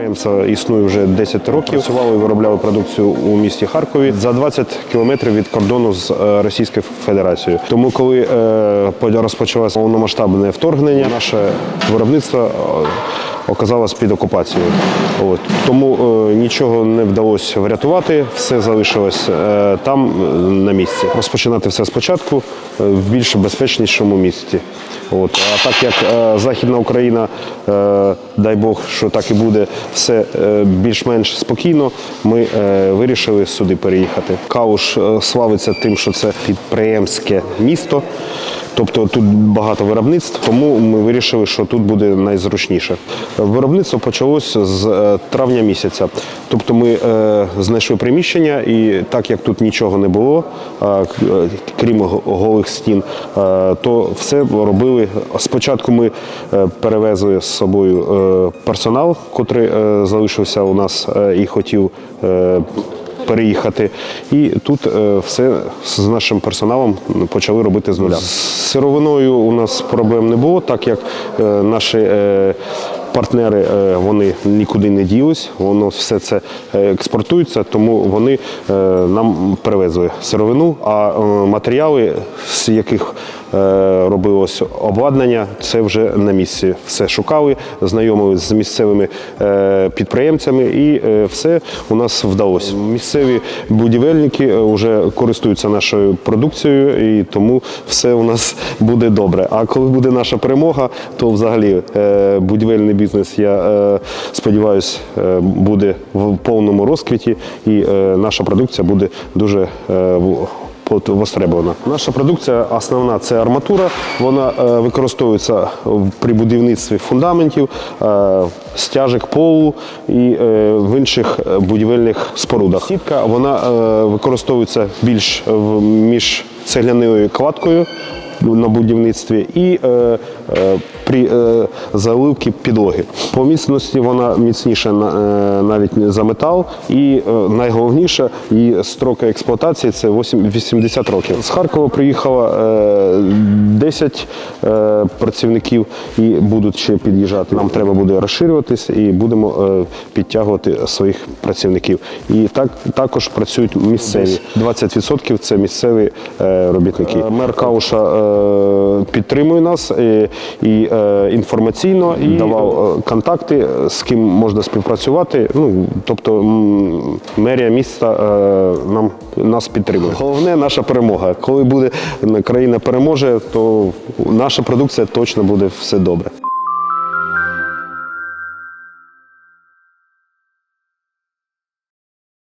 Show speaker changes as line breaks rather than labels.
Підприємство існує вже 10 років. Працювали і виробляли продукцію у місті Харкові за 20 кілометрів від кордону з Російською Федерацією. Тому коли розпочалося повномасштабне вторгнення, наше виробництво оказалось під окупацією. Тому нічого не вдалося врятувати, все залишилось там на місці. Розпочинати все спочатку в більш безпечнішому місці. А так як Західна Україна, дай Бог, що так і буде, все більш-менш спокійно, ми вирішили сюди переїхати. Калуш славиться тим, що це підприємське місто. Тобто тут багато виробництв, тому ми вирішили, що тут буде найзручніше. Виробництво почалося з травня місяця. Тобто ми знайшли приміщення і так як тут нічого не було, крім голих стін, то все робили. Спочатку ми перевезли з собою персонал, котрий залишився у нас і хотів переїхати. І тут все з нашим персоналом почали робити з нуля. З сировиною у нас проблем не було, так як наші партнери, вони нікуди не ділись, воно все це експортується, тому вони нам привезли сировину, а матеріали, з яких робилось обладнання, це вже на місці. Все шукали, знайомились з місцевими підприємцями і все у нас вдалося. Місцеві будівельники вже користуються нашою продукцією і тому все у нас буде добре. А коли буде наша перемога, то взагалі будівельний бізнес, я сподіваюся, буде в повному розквіті і наша продукція буде дуже востребована. Наша продукція основна – це арматура. Вона використовується при будівництві фундаментів, стяжок полу і в інших будівельних спорудах. Сітка, вона використовується більш між цегляною кладкою на будівництві і при заливці підлоги. По міцності вона міцніша навіть за метал і найголовніше, її строки експлуатації – це 80 років. З Харкова приїхало 10 працівників і будуть ще під'їжджати. Нам треба буде розширюватись і будемо підтягувати своїх працівників. І також працюють місцеві. 20% – це місцеві робітники. Мер Калуша підтримує нас і інформаційно, і давав контакти, з ким можна співпрацювати. Тобто мерія міста нас підтримує. Головне – наша перемога. Коли країна переможе, то наша продукція точно буде все добре.